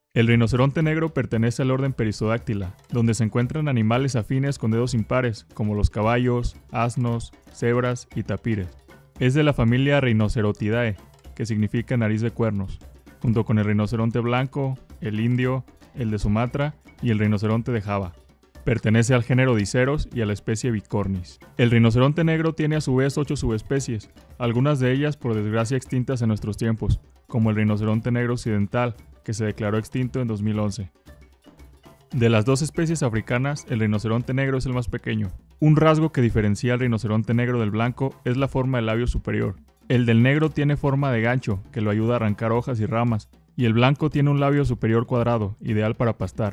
El rinoceronte negro pertenece al orden Perissodactyla, donde se encuentran animales afines con dedos impares, como los caballos, asnos, cebras y tapires. Es de la familia Rhinocerotidae, que significa nariz de cuernos, junto con el rinoceronte blanco, el indio, el de Sumatra y el rinoceronte de Java. Pertenece al género Diceros y a la especie Bicornis. El rinoceronte negro tiene a su vez 8 subespecies, algunas de ellas por desgracia extintas en nuestros tiempos, como el rinoceronte negro occidental, que se declaró extinto en 2011. De las 2 especies africanas, el rinoceronte negro es el más pequeño. Un rasgo que diferencia al rinoceronte negro del blanco es la forma del labio superior. El del negro tiene forma de gancho, que lo ayuda a arrancar hojas y ramas, y el blanco tiene un labio superior cuadrado, ideal para pastar.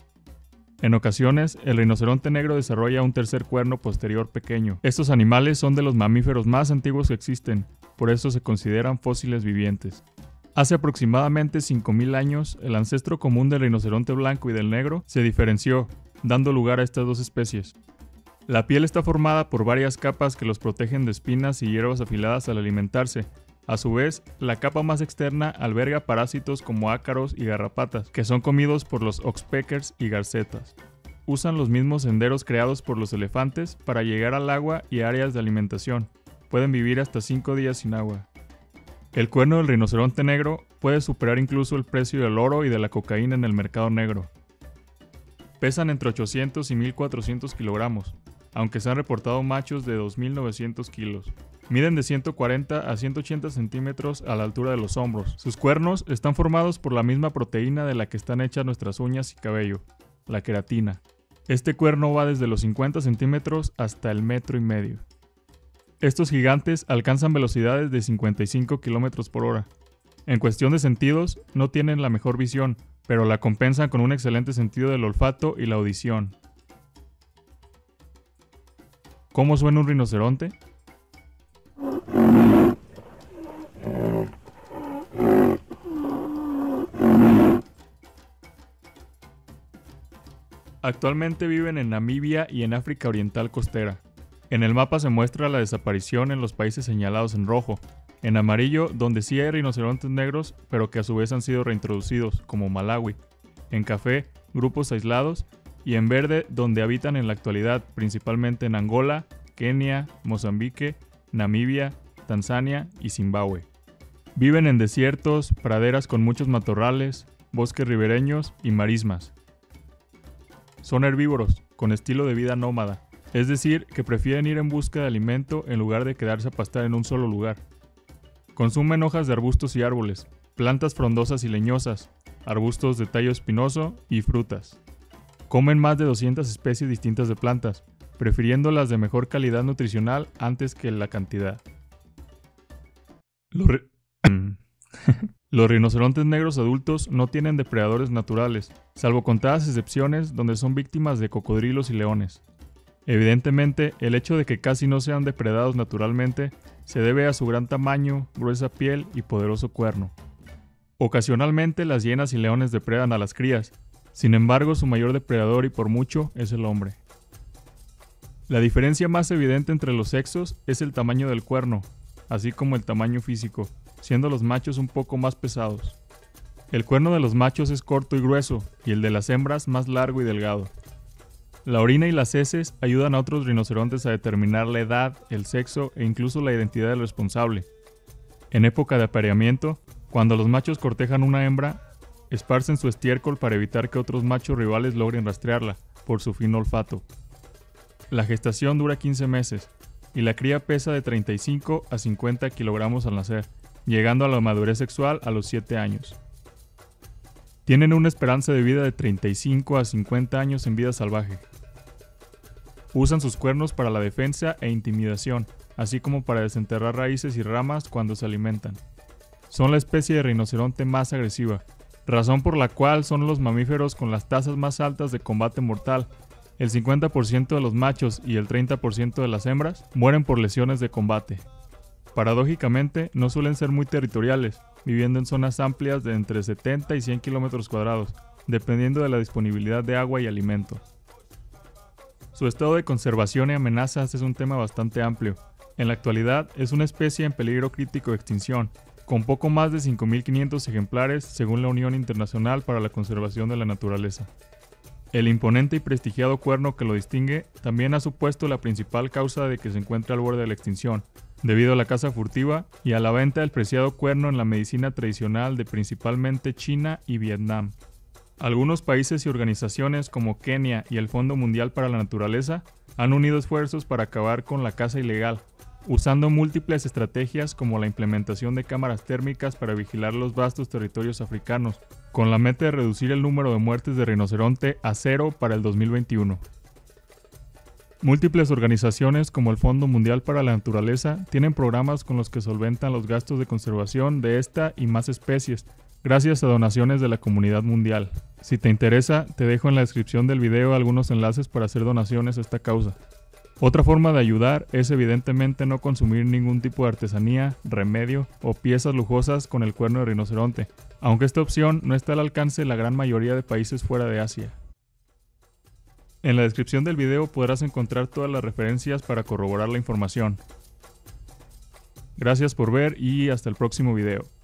En ocasiones, el rinoceronte negro desarrolla un tercer cuerno posterior pequeño. Estos animales son de los mamíferos más antiguos que existen, por eso se consideran fósiles vivientes. Hace aproximadamente 5.000 años, el ancestro común del rinoceronte blanco y del negro se diferenció, dando lugar a estas 2 especies. La piel está formada por varias capas que los protegen de espinas y hierbas afiladas al alimentarse. A su vez, la capa más externa alberga parásitos como ácaros y garrapatas, que son comidos por los oxpeckers y garcetas. Usan los mismos senderos creados por los elefantes para llegar al agua y áreas de alimentación. Pueden vivir hasta 5 días sin agua. El cuerno del rinoceronte negro puede superar incluso el precio del oro y de la cocaína en el mercado negro. Pesan entre 800 y 1.400 kilogramos, aunque se han reportado machos de 2.900 kilos. Miden de 140 a 180 centímetros a la altura de los hombros. Sus cuernos están formados por la misma proteína de la que están hechas nuestras uñas y cabello, la queratina. Este cuerno va desde los 50 centímetros hasta el 1,5 metros. Estos gigantes alcanzan velocidades de 55 km por hora. En cuestión de sentidos, no tienen la mejor visión, pero la compensan con un excelente sentido del olfato y la audición. ¿Cómo suena un rinoceronte? Actualmente viven en Namibia y en África Oriental costera. En el mapa se muestra la desaparición en los países señalados en rojo, en amarillo donde sí hay rinocerontes negros pero que a su vez han sido reintroducidos, como Malawi, en café, grupos aislados, y en verde donde habitan en la actualidad principalmente en Angola, Kenia, Mozambique, Namibia, Tanzania y Zimbabue. Viven en desiertos, praderas con muchos matorrales, bosques ribereños y marismas. Son herbívoros, con estilo de vida nómada, es decir, que prefieren ir en busca de alimento en lugar de quedarse a pastar en un solo lugar. Consumen hojas de arbustos y árboles, plantas frondosas y leñosas, arbustos de tallo espinoso y frutas. Comen más de 200 especies distintas de plantas, prefiriendo las de mejor calidad nutricional antes que la cantidad. Los rinocerontes negros adultos no tienen depredadores naturales, salvo contadas excepciones donde son víctimas de cocodrilos y leones. Evidentemente, el hecho de que casi no sean depredados naturalmente se debe a su gran tamaño, gruesa piel y poderoso cuerno. Ocasionalmente las hienas y leones depredan a las crías, sin embargo su mayor depredador y por mucho es el hombre. La diferencia más evidente entre los sexos es el tamaño del cuerno, así como el tamaño físico, siendo los machos un poco más pesados. El cuerno de los machos es corto y grueso, y el de las hembras más largo y delgado. La orina y las heces ayudan a otros rinocerontes a determinar la edad, el sexo e incluso la identidad del responsable. En época de apareamiento, cuando los machos cortejan una hembra, esparcen su estiércol para evitar que otros machos rivales logren rastrearla, por su fino olfato. La gestación dura 15 meses, y la cría pesa de 35 a 50 kilogramos al nacer, llegando a la madurez sexual a los 7 años. Tienen una esperanza de vida de 35 a 50 años en vida salvaje. Usan sus cuernos para la defensa e intimidación, así como para desenterrar raíces y ramas cuando se alimentan. Son la especie de rinoceronte más agresiva, razón por la cual son los mamíferos con las tasas más altas de combate mortal. El 50% de los machos y el 30% de las hembras mueren por lesiones de combate. Paradójicamente, no suelen ser muy territoriales, viviendo en zonas amplias de entre 70 y 100 kilómetros cuadrados, dependiendo de la disponibilidad de agua y alimento. Su estado de conservación y amenazas es un tema bastante amplio. En la actualidad es una especie en peligro crítico de extinción, con poco más de 5.500 ejemplares según la Unión Internacional para la Conservación de la Naturaleza. El imponente y prestigiado cuerno que lo distingue también ha supuesto la principal causa de que se encuentre al borde de la extinción, debido a la caza furtiva y a la venta del preciado cuerno en la medicina tradicional de principalmente China y Vietnam. Algunos países y organizaciones como Kenia y el Fondo Mundial para la Naturaleza han unido esfuerzos para acabar con la caza ilegal, usando múltiples estrategias como la implementación de cámaras térmicas para vigilar los vastos territorios africanos, con la meta de reducir el número de muertes de rinoceronte a 0 para el 2021. Múltiples organizaciones como el Fondo Mundial para la Naturaleza tienen programas con los que solventan los gastos de conservación de esta y más especies, gracias a donaciones de la comunidad mundial. Si te interesa, te dejo en la descripción del video algunos enlaces para hacer donaciones a esta causa. Otra forma de ayudar es evidentemente no consumir ningún tipo de artesanía, remedio o piezas lujosas con el cuerno de rinoceronte, aunque esta opción no está al alcance de la gran mayoría de países fuera de Asia. En la descripción del video podrás encontrar todas las referencias para corroborar la información. Gracias por ver y hasta el próximo video.